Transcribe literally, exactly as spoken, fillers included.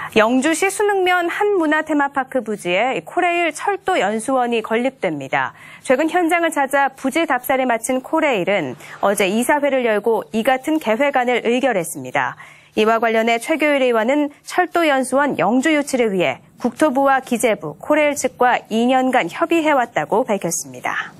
영주시 순흥면 한문화테마파크 부지에 코레일 철도 연수원이 건립됩니다. 최근 현장을 찾아 부지 답사를 마친 코레일은 어제 이사회를 열고 이 같은 계획안을 의결했습니다. 이와 관련해 최교일 의원은 철도 연수원 영주 유치를 위해 국토부와 기재부, 코레일 측과 이 년간 협의해왔다고 밝혔습니다.